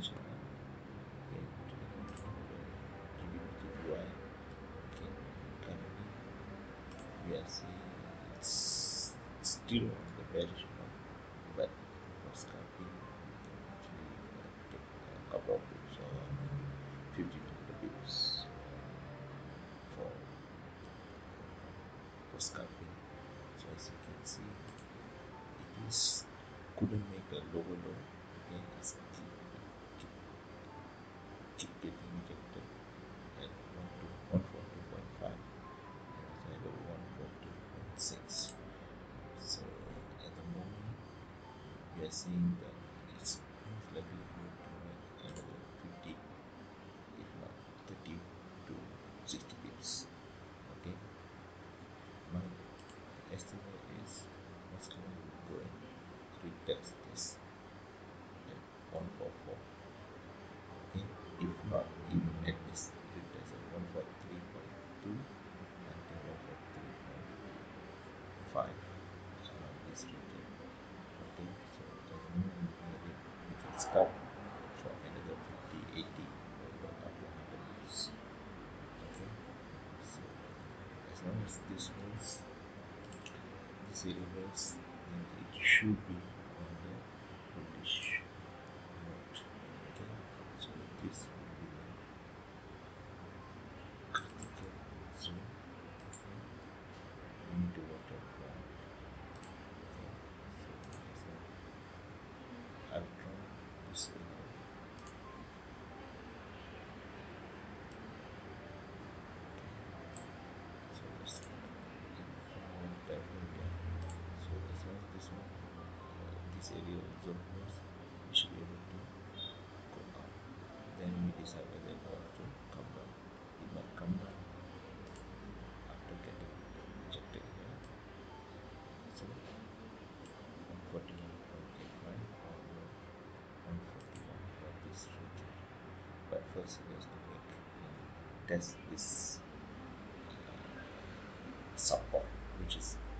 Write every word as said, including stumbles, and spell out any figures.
potential now, okay, to the control where Gbpjpy, okay, currently we are seeing it's still on the bearish one, but for scalping you can actually uh, take a couple of pips or maybe fifty to one hundred pips for for scalping. So as you can see, it is couldn't make a lower low. Okay, it's keep, keep, keep getting rejected at one to one forty point five, and also at one forty point six. So at the moment we are seeing that it's most likely going to make another fifty, if not thirty to sixty pips. Okay, my estimate is most likely will go and retest this at one forty-four. Okay, if not even at least retest at one forty-three point two until one forty-three point five, around this region. Okay, so at the moment I'm looking at it, we can scalp for another fifty, eighty, or even up to one hundred pips. Okay, so as long as this holds, this area holds, then it should be on the bullish note. Okay, so this will be the critical zone. Okay, we need to watch out for. Okay, so as I I've drawn this area. Okay, so let's inform what time frame we are. So as long as this one, uh, this area zone holds, we should be able to go up. Then we decide whether we want to come down. It might come down after getting rejected here. So one forty-one point eight five or even one forty-one around this region. But first it has to make uh, test this uh, support, which is